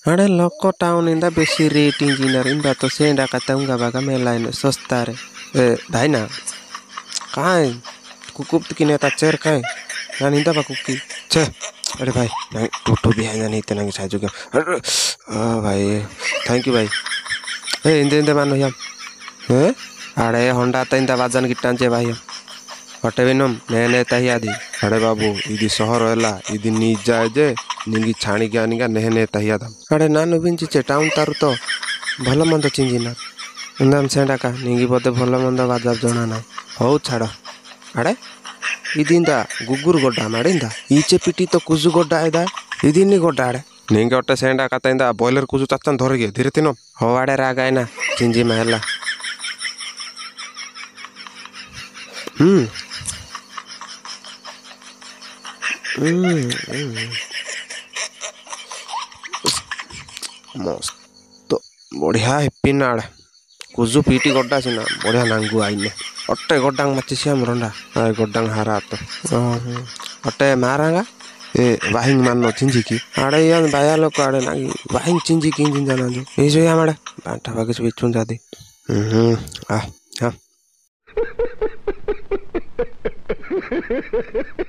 अरे लोक टाउन इंदा बेसी रेट इंजीनियर इंदा तो सेंडा कता उंगा बागा मेला इन सस्ता रे भाई ना कहाँ है कुकुप की नेता चेर कहाँ है ना इंदा बा कुकी छे अरे भाई नहीं टूटू भी है नहीं इतना की साइज अरे भाई थैंक यू भाई इंदे इंदे मानो याम अरे होंडा तो इंदा बाजन गिट्टान चे भाई ಹೊಟ್ಟೆ ವಿನಮ್ ನೇನೆ ತಹಿಯಾದಿ ಅಡೆ ಬಾಬು ಇದು ಸಹರ ಎಲ್ಲ ಇದು ನಿಜ जे निंगी छाणी ज्ञानिगा नेहने तहियादा अरे नानु बिंचिचे टाउन तारु तो भल मंद चिंजिना उंदाम सेंडा का निंगी बोते भल मंद बाजाब जना ना हो छाड़ अरे इदिंदा गुगुर गोड्डा माडिंदा ईचे पिटी तो कुजु गोड्डा आयदा इदिनी गोड्डा अड़े निंगे ओटे सेंडा काता बॉयलर कुजु चाचन धरगे धीरे तिनो हो आड़े रागायना चिंजी महला मस्त बढ़िया हेपी नाड़ कुजु पीटी गड्डा सिना बढ़िया नांगु आईने अट्टे गड्डांग मच्छी श्याम रंडा गड्डांग हारा तो अट्टे मारांगा ए वाहिंग मानो चिंजी की आड़े यान बाया लोग आड़े नागी वाहिंग चिंजी की इंजिन जाना जो ये जो यामाड़े बांटा बागे से बिचून जाती हाँ